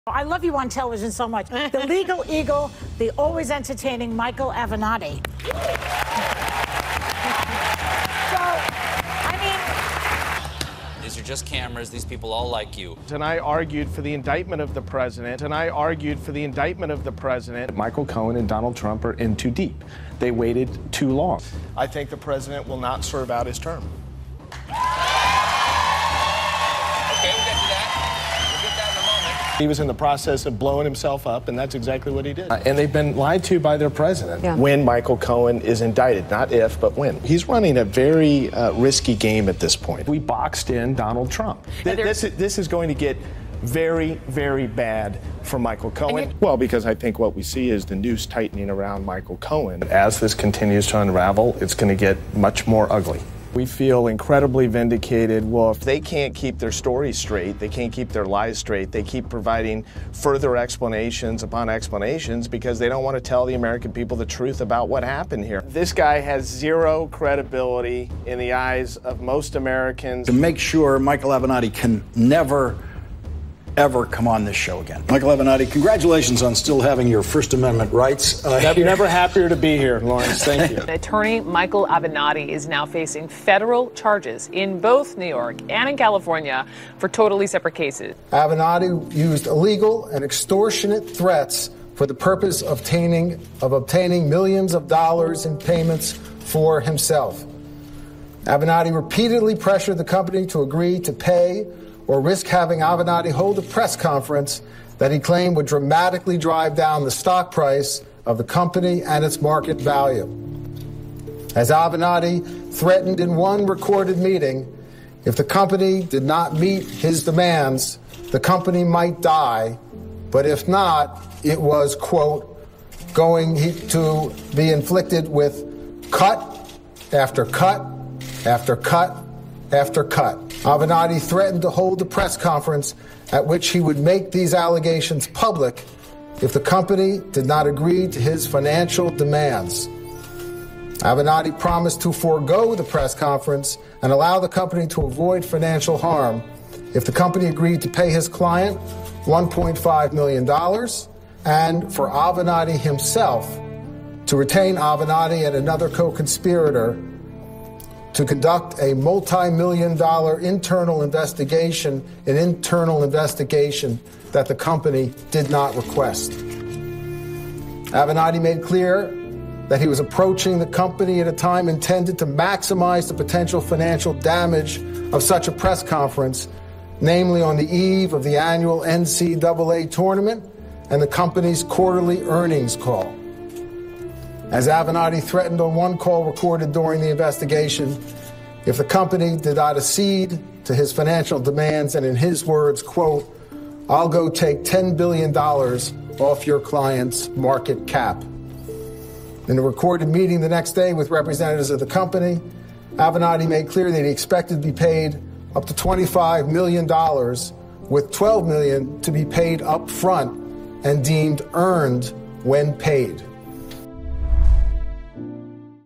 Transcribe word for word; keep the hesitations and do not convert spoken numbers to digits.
I love you on television so much. The legal eagle, the always entertaining Michael Avenatti. So, I mean... These are just cameras. These people all like you. And I argued for the indictment of the president, and I argued for the indictment of the president. Michael Cohen and Donald Trump are in too deep. They waited too long. I think the president will not serve out his term. He was in the process of blowing himself up, and that's exactly what he did. Uh, and they've been lied to by their president. Yeah. When Michael Cohen is indicted, not if, but when. He's running a very uh, risky game at this point. We boxed in Donald Trump. Th this, this is going to get very, very bad for Michael Cohen. Well, because I think what we see is the noose tightening around Michael Cohen. As this continues to unravel, it's going to get much more ugly. We feel incredibly vindicated. Well, if they can't keep their story straight, they can't keep their lies straight, they keep providing further explanations upon explanations because they don't want to tell the American people the truth about what happened here. This guy has zero credibility in the eyes of most Americans. To make sure Michael Avenatti can never, ever come on this show again. Michael Avenatti, congratulations on still having your First Amendment rights. Uh, I'm never happier to be here, Lawrence. Thank you. Attorney Michael Avenatti is now facing federal charges in both New York and in California for totally separate cases. Avenatti used illegal and extortionate threats for the purpose of obtaining, of obtaining millions of dollars in payments for himself. Avenatti repeatedly pressured the company to agree to pay or risk having Avenatti hold a press conference that he claimed would dramatically drive down the stock price of the company and its market value. As Avenatti threatened in one recorded meeting, if the company did not meet his demands, the company might die, but if not, it was, quote, going to be inflicted with cut after cut after cut after cut. Avenatti threatened to hold a press conference at which he would make these allegations public if the company did not agree to his financial demands. Avenatti promised to forego the press conference and allow the company to avoid financial harm if the company agreed to pay his client one point five million dollars and for Avenatti himself to retain Avenatti and another co-conspirator to conduct a multi-million dollar internal investigation, an internal investigation that the company did not request. Avenatti made clear that he was approaching the company at a time intended to maximize the potential financial damage of such a press conference, namely on the eve of the annual N C double A tournament and the company's quarterly earnings call. As Avenatti threatened on one call recorded during the investigation, if the company did not accede to his financial demands, and in his words, quote, I'll go take ten billion dollars off your client's market cap. In a recorded meeting the next day with representatives of the company, Avenatti made clear that he expected to be paid up to twenty-five million dollars, with twelve million dollars to be paid up front and deemed earned when paid.